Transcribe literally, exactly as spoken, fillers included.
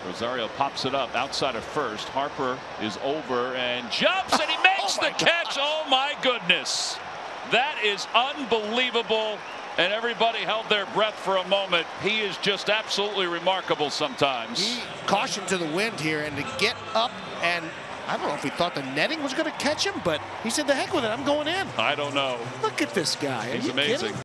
Rosario pops it up outside of first. Harper is over and jumps, and he makes oh the catch. God. Oh my goodness, that is unbelievable. And everybody held their breath for a moment. He is just absolutely remarkable sometimes. He caution to the wind here, and to get up, and I don't know if he thought the netting was going to catch him, but he said, the heck with it, I'm going in. I don't know. Look at this guy. Are He's you amazing. kidding?